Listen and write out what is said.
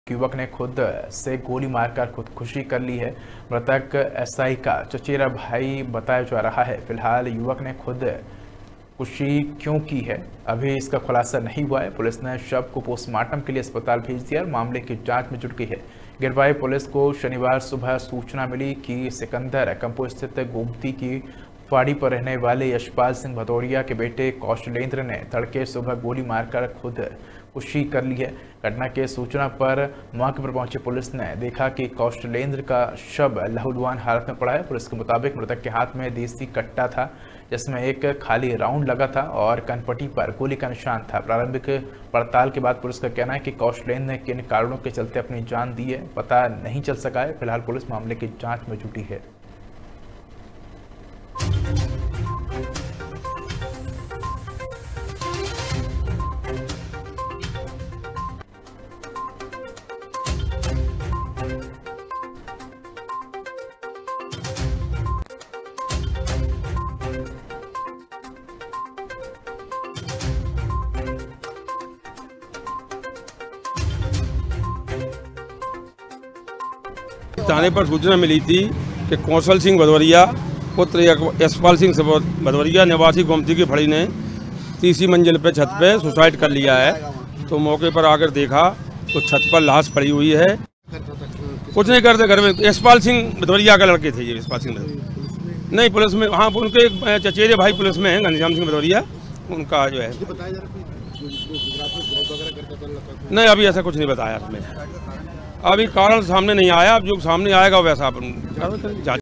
युवक ने खुद से गोली मारकर खुदकुशी कर ली है। मृतक एसआई का चचेरा भाई बताया जा रहा है। फिलहाल युवक ने खुदकुशी क्यों की है, अभी इसका खुलासा नहीं हुआ है। पुलिस ने शव को पोस्टमार्टम के लिए अस्पताल भेज दिया और मामले की जांच में जुट गई है। गिरवाई पुलिस को शनिवार सुबह सूचना मिली कि सिकंदर कंपो स्थित गोमती की फाड़ी पर रहने वाले यशपाल सिंह भदौरिया के बेटे कौशलेंद्र ने तड़के सुबह गोली मारकर खुदकुशी कर ली है। घटना के सूचना पर मौके पर पहुंची पुलिस ने देखा कि कौशलेंद्र का शव लहूलुहान हालत में पड़ा है। पुलिस के मुताबिक मृतक के हाथ में देसी कट्टा था जिसमें एक खाली राउंड लगा था और कनपट्टी पर गोली का निशान था। प्रारंभिक पड़ताल के बाद पुलिस का कहना है कि कौशलेंद्र ने किन कारणों के चलते अपनी जान दी है पता नहीं चल सका है। फिलहाल पुलिस मामले की जाँच में जुटी है। थाने पर सूचना मिली थी कि कौशल सिंह भदौरिया पुत्र यशपाल सिंह भदौरिया निवासी गोमती की फड़ी ने तीसरी मंजिल पे छत पे सुसाइड कर लिया है। तो मौके पर आकर देखा तो छत पर लाश पड़ी हुई है। कुछ नहीं करते घर में। यशपाल सिंह भदौरिया का लड़के थे ये यशपाल सिंह नहीं पुलिस में। हाँ, उनके चचेरे भाई पुलिस में हैं, घनश्याम सिंह भदौरिया उनका जो है। नहीं, अभी ऐसा कुछ नहीं बताया हमें। अभी कारण सामने नहीं आया। अब जो सामने आएगा वैसा अपन